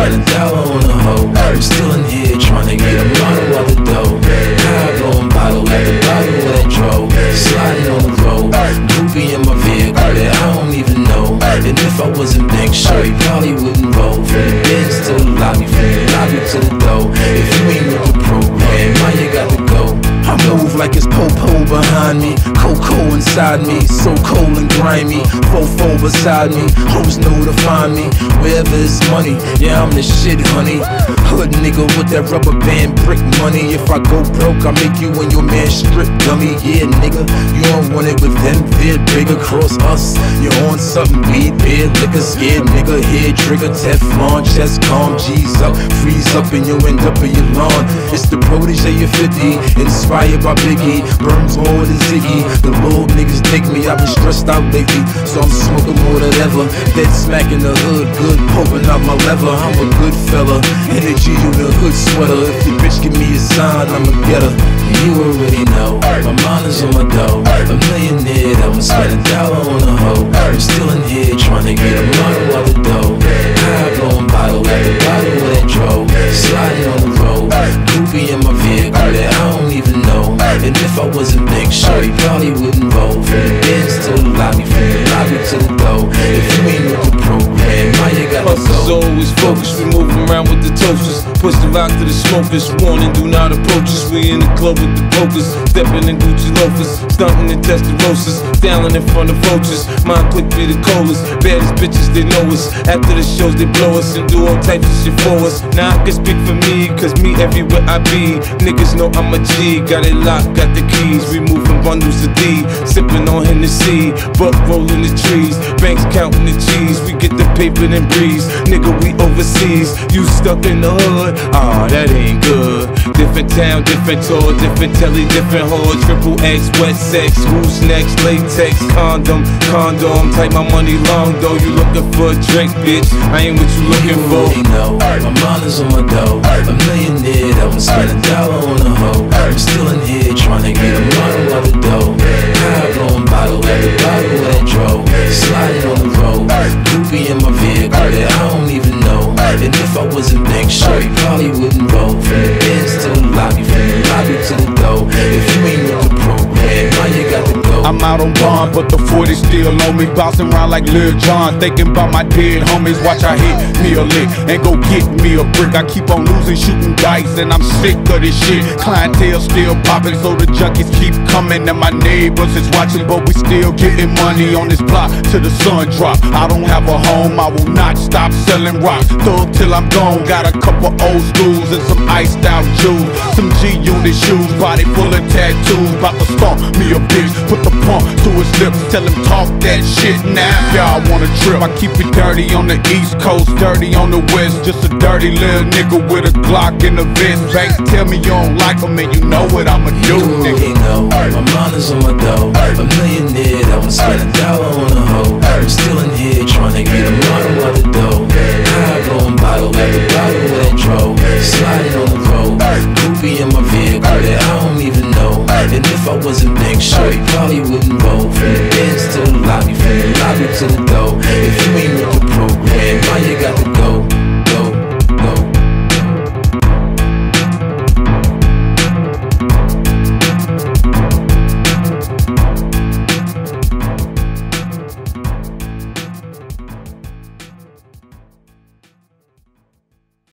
spend $1 on a hoe. I'm still in here trying to get a model of the dough. High blowing bottle after bottle of that dro. Sliding on the road, groupie in my vehicle that I don't even know. And if I wasn't Banks, sure he probably wouldn't roll. From the Benz to the lobby, from the lobby to the door. If you ain't with the program, why you got to go? I move like it's po-po behind me, Coco inside me, so cold and grimy, fofo beside me, hoes know to find me, wherever it's money, yeah I'm the shit honey, hood nigga with that rubber band brick money, if I go broke I make you and your man strip dummy, yeah nigga, you don't want it with them, they're bigger, cross us, you're on something, weed, beer, liquor, scared nigga, hair trigger, Teflon, chest calm, G's up, freeze up and you end up in your lawn, it's the protege of 50, inspired by Biggie, burns more than Ziggy. The little niggas dig me, I've been stressed out lately, so I'm smoking more than ever. Dead smack in the hood, good poking out my lever. I'm a good fella, energy in the hood sweater. If your bitch give me a sign, I'ma get her. You already know, my mind is on my dough. A millionaire, I'ma spend $1 on a hoe. I'm still in here trying to get a model of the dough. High blowing bottle after bottle of that dro. Sliding on the road, groupie in my vehicle that I don't even know. And if I wasn't Banks, sure he probably wouldn't roll. From the Benz to the lobby, from the lobby to the door. If you ain't with the program, why you gotta go? Always focused, we move around with the toasters. Push the rock to the smokers. Warning, do not approach us. We in the club with the brokers, stepping in Gucci loafers, stunting in Testarossas, styling in front of vultures. Mine click be the coldest, baddest bitches they know us. After the shows they blow us and do all types of shit for us. Now I can speak for me, cause me everywhere I be. Niggas know I'm a G, got it locked, got the keys. We moving bundles of D, sipping on Hennessy, buck rolling the trees, Banks counting the cheese. We get the paper and breeze, nigga we overseas. You stuck in the hood, aw that ain't good. Different town, different tour, different telly, different whore. Triple X, wet sex, who's next? Latex, condom, take my money long though. You looking for a drink, bitch, I ain't what you looking for. You know, my mind is on my dough. A millionaire, I'ma spend $1 on a hoe. I'm still in here trying to get a model of the dough. High blowing bottle after bottle of that dro. Sliding on the road, groupie in my vehicle that I don't even know. And if I wasn't Banks, sure he probably wouldn't roll. From the Benz to the lobby, from the lobby to the door. If you ain't with the program, why you got to go? I'm out on bond, but the 40 still on me. Bouncing around like Lil Jon, thinking about my dead homies. Watch I hit me a lick and go get me a brick. I keep on losing, shooting dice, and I'm sick of this shit. Clientele still popping, so the junkies keep coming. And my neighbors is watching, but we still getting money on this block till the sun drop. I don't have a home, I will not stop selling rocks. Thug till I'm gone, got a couple old schools and some iced out jewels. Some G-Unit shoes, body full of tattoos. About to stomp me a bitch, put the pump to his lips, tell him talk that shit now. Y'all wanna trip, I keep it dirty on the East Coast, dirty on the West. Just a dirty little nigga with a Glock in the vest. Banks tell me you don't like him and you know what I'ma do, nigga. You know, my mind is on my dough. A millionaire, I'ma spend $1 on a hoe. I'm still in here trying to get a model of the dough. High blowing bottle